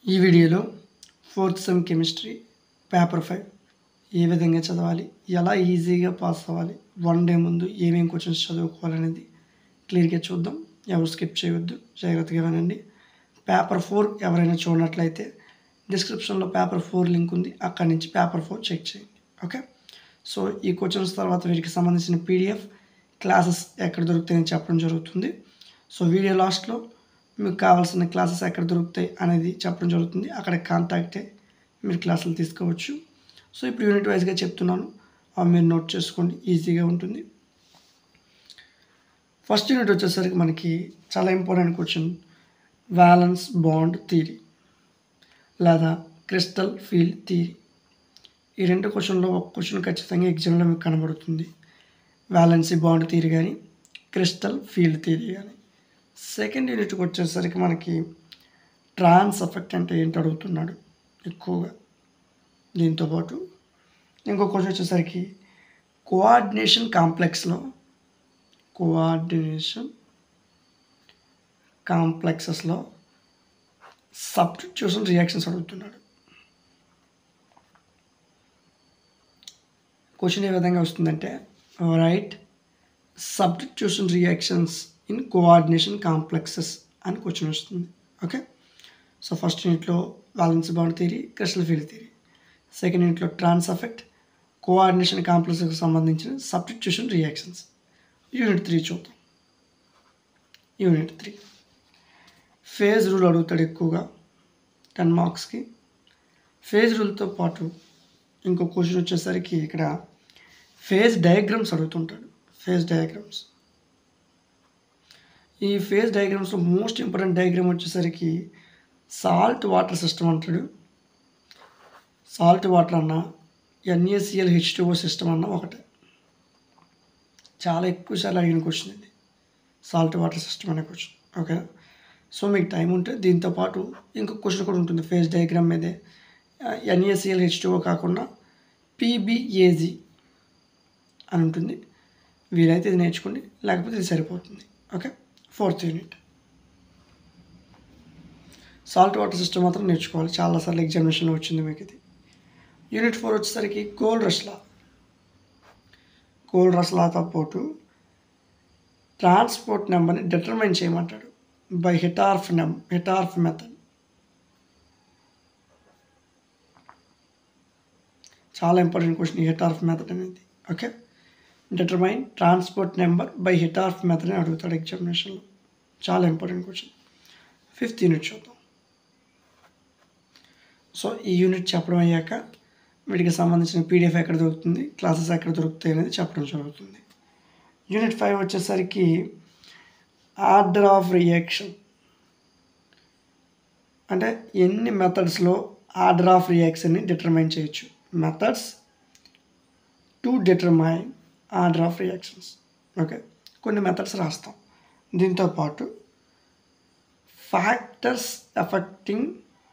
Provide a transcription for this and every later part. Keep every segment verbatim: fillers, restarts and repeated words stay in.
ఈ వీడియోలో fourth sem chemistry paper five ఏ విధంగా చదవాలి, ఎలా ఈజీగా పాస్ అవ్వాలి, వన్ డే ముందు ఏమేమి క్వశ్చన్స్ చదువుకోవాలనేది క్లియర్గా చూద్దాం. ఎవరు స్కిప్ చేయవద్దు, జాగ్రత్తగా వినండి. పేపర్ ఫోర్ ఎవరైనా చూడనట్లయితే డిస్క్రిప్షన్లో పేపర్ ఫోర్ లింక్ ఉంది, అక్కడి నుంచి పేపర్ ఫోర్ చెక్ చేయండి. ఓకే, సో ఈ క్వశ్చన్స్ తర్వాత వీటికి సంబంధించిన పీడిఎఫ్ క్లాసెస్ ఎక్కడ దొరుకుతాయని చెప్పడం జరుగుతుంది. సో వీడియో లాస్ట్లో మీకు కావాల్సిన క్లాసెస్ ఎక్కడ దొరుకుతాయి అనేది చెప్పడం జరుగుతుంది. అక్కడ కాంటాక్ట్ అయ్యి మీరు క్లాసులు తీసుకోవచ్చు. సో ఇప్పుడు యూనిట్ వైజ్గా చెప్తున్నాను, అవి మీరు నోట్ చేసుకోండి, ఈజీగా ఉంటుంది. ఫస్ట్ యూనిట్ వచ్చేసరికి మనకి చాలా important question, valence bond theory లేదా క్రిస్టల్ ఫీల్డ్ థియరీ. ఈ రెండు క్వశ్చన్లో ఒక క్వశ్చన్ ఖచ్చితంగా ఎగ్జామ్లో మీకు కనబడుతుంది, వ్యాలెన్సీ బాండ్ థియరీ కానీ క్రిస్టల్ ఫీల్డ్ థియరీ కానీ. సెకండ్ యూనిట్కి వచ్చేసరికి మనకి ట్రాన్స్ ఎఫెక్ట్ అంటే ఏంటి అడుగుతున్నాడు ఎక్కువగా. దీంతోపాటు ఇంకో క్వశ్చన్ వచ్చేసరికి కోఆర్డినేషన్ కాంప్లెక్స్లో కోఆర్డినేషన్ కాంప్లెక్సెస్లో సబ్స్టిట్యూషన్ రియాక్షన్స్ అడుగుతున్నాడు. క్వశ్చన్ ఏ విధంగా వస్తుందంటే, right substitution reactions in coordination complexes అని క్వశ్చన్ వస్తుంది. ఓకే, సో ఫస్ట్ యూనిట్లో valence bond theory, crystal field theory. Second యూనిట్లో ట్రాన్స్ ఎఫెక్ట్, కోఆర్డినేషన్ కాంప్లెక్సెస్కి సంబంధించిన సబ్స్టిట్యూషన్ రియాక్షన్స్. యూనిట్ త్రీ చూద్దాం. యూనిట్ త్రీ ఫేజ్ రూల్ అడుగుతాడు ఎక్కువగా టెన్ మార్క్స్కి. ఫేజ్ రూల్తో పాటు ఇంకో క్వశ్చన్ వచ్చేసరికి ఇక్కడ ఫేజ్ డయాగ్రామ్స్ అడుగుతుంటాడు. ఫేజ్ డయాగ్రామ్స్, ఈ ఫేజ్ డయాగ్రామ్స్లో మోస్ట్ ఇంపార్టెంట్ డయాగ్రామ్ వచ్చేసరికి సాల్ట్ వాటర్ సిస్టమ్ అంటాడు. సాల్ట్ వాటర్ అన్న NaCl H two O system అన్న ఒకటే. చాలా ఎక్కువ సార్లు అడిగిన క్వశ్చన్ ఇది, సాల్ట్ వాటర్ సిస్టమ్ అనే క్వశ్చన్. ఓకేనా, సో మీకు టైం ఉంటే దీంతోపాటు ఇంకొక క్వశ్చన్ కూడా ఉంటుంది ఫేజ్ డయాగ్రామ్ మీదే. ఎన్ఏసిఎల్ హెచ్ టూ ఓ కాకుండా పీబీఏజీ అని ఉంటుంది. వీలైతే ఇది నేర్చుకోండి, లేకపోతే ఇది సరిపోతుంది. Okay, fourth unit salt water system మాత్రం నేర్చుకోవాలి, చాలాసార్లు ఎగ్జామినేషన్లో వచ్చింది మీకు ఇది. యూనిట్ ఫోర్ వచ్చేసరికి గోల్డ్ రష్ లా. గోల్డ్ రష్ లాతో పాటు ట్రాన్స్పోర్ట్ నెంబర్ని డిటర్మైన్ చేయమంటాడు బై హిటార్ఫ్ నెం హిటార్ఫ్ మెథడ్. చాలా ఇంపార్టెంట్ క్వశ్చన్ ఈ హిటార్ఫ్ మెథడ్ అనేది. Okay, determine transport number by Hittorf method అని అడుగుతాడు ఎగ్జామినేషన్లో, చాలా ఇంపార్టెంట్ క్వశ్చన్. ఫిఫ్త్ యూనిట్ చూద్దాం. సో ఈ యూనిట్ చెప్పడం అయ్యాక వీటికి సంబంధించిన పీడిఎఫ్ ఎక్కడ దొరుకుతుంది, క్లాసెస్ ఎక్కడ దొరుకుతాయి అనేది చెప్పడం జరుగుతుంది. యూనిట్ ఫైవ్ వచ్చేసరికి ఆర్డర్ ఆఫ్ రియాక్షన్, అంటే ఎన్ని మెథడ్స్లో ఆర్డర్ ఆఫ్ రియాక్షన్ని డిటర్మైన్ చేయొచ్చు. Methods to determine order of reactions. Okay, కొన్ని మెథడ్స్ రాస్తాం. దీంతోపాటు factors effecting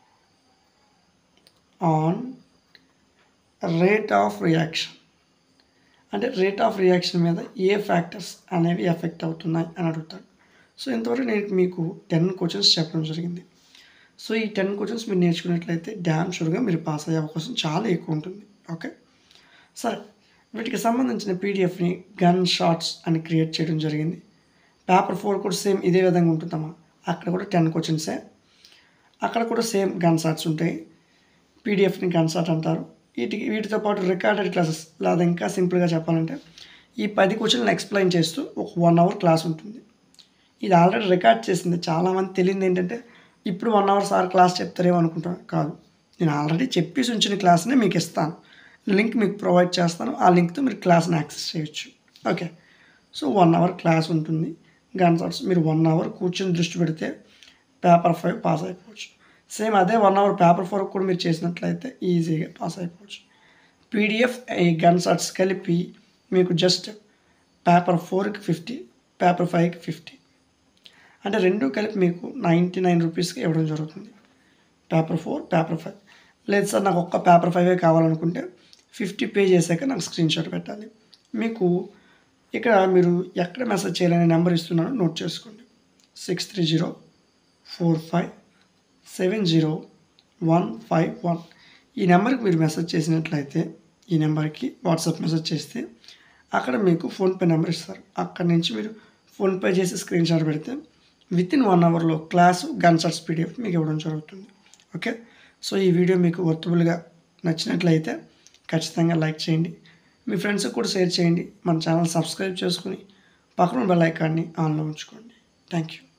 on rate of reaction, అంటే రేట్ ఆఫ్ రియాక్షన్ మీద ఏ ఫ్యాక్టర్స్ అనేవి ఎఫెక్ట్ అవుతున్నాయి అని అడుగుతాడు. సో ఇంతవరకు నేను మీకు టెన్ క్వశ్చన్స్ చెప్పడం జరిగింది. సో ఈ టెన్ క్వశ్చన్స్ మీరు నేర్చుకున్నట్లయితే డ్యామ్ షూర్గా మీరు పాస్ అయ్యే అవకాశం చాలా ఎక్కువ ఉంటుంది. ఓకే, సరే వీటికి సంబంధించిన పీడిఎఫ్ని గన్ షాట్స్ అని క్రియేట్ చేయడం జరిగింది. పేపర్ ఫోర్ కూడా సేమ్ ఇదే విధంగా ఉంటుందమ్మా, అక్కడ కూడా టెన్ క్వశ్చన్సే, అక్కడ కూడా సేమ్ గన్ షాట్స్ ఉంటాయి. పీడిఎఫ్ని గన్ షాట్ అంటారు. వీటికి వీటితో పాటు రికార్డెడ్ క్లాసెస్, లేదా ఇంకా సింపుల్గా చెప్పాలంటే ఈ పది క్వశ్చన్లు ఎక్స్ప్లెయిన్ చేస్తూ ఒక వన్ అవర్ క్లాస్ ఉంటుంది. ఇది ఆల్రెడీ రికార్డ్ చేసింది. చాలామంది తెలియదు ఏంటంటే ఇప్పుడు వన్ అవర్ సార్ క్లాస్ చెప్తారేమో అనుకుంటాను. కాదు, నేను ఆల్రెడీ చెప్పేసి ఉంచిన క్లాస్ని మీకు ఇస్తాను, లింక్ మీకు ప్రొవైడ్ చేస్తాను. ఆ లింక్తో మీరు క్లాస్ని యాక్సెస్ చేయొచ్చు. Okay, so one hour class ఉంటుంది. గన్ షాట్స్ మీరు వన్ అవర్ కూర్చొని దృష్టి పెడితే పేపర్ ఫైవ్ పాస్ అయిపోవచ్చు. సేమ్ అదే వన్ అవర్ పేపర్ ఫోర్ కూడా మీరు చేసినట్లయితే ఈజీగా పాస్ అయిపోవచ్చు. పీడిఎఫ్ ఈ గన్ షాట్స్ కలిపి మీకు జస్ట్ పేపర్ ఫోర్కి ఫిఫ్టీ, పేపర్ ఫైవ్కి ఫిఫ్టీ, అంటే రెండు కలిపి మీకు నైంటీ నైన్ రూపీస్కి ఇవ్వడం జరుగుతుంది. Paper four, paper five. లేదు సార్ నాకు ఒక్క పేపర్ ఫైవే కావాలనుకుంటే ఫిఫ్టీ పే చేశాక నాకు స్క్రీన్ షాట్ పెట్టాలి. మీకు ఇక్కడ మీరు ఎక్కడ మెసేజ్ చేయాలనే నెంబర్ ఇస్తున్నానో నోట్ చేసుకోండి. Six three zero four five seven zero one five one ఈ నెంబర్కి మీరు మెసేజ్ చేసినట్లయితే ఈ నెంబర్కి వాట్సాప్ మెసేజ్ చేస్తే అక్కడ మీకు ఫోన్పే నెంబర్ ఇస్తారు. అక్కడి నుంచి మీరు ఫోన్పే చేసి స్క్రీన్ షాట్ పెడితే విత్ ఇన్ వన్ అవర్లో క్లాసు గన్ షాట్స్ పీడిఎఫ్ మీకు ఇవ్వడం జరుగుతుంది. ఓకే, సో ఈ వీడియో మీకు వర్తబుల్గా నచ్చినట్లయితే ఖచ్చితంగా లైక్ చేయండి, మీ ఫ్రెండ్స్కి కూడా షేర్ చేయండి. మన ఛానల్ సబ్స్క్రైబ్ చేసుకుని పక్కన బెల్ ఐకాన్ని ఆన్లో ఉంచుకోండి. Thank you.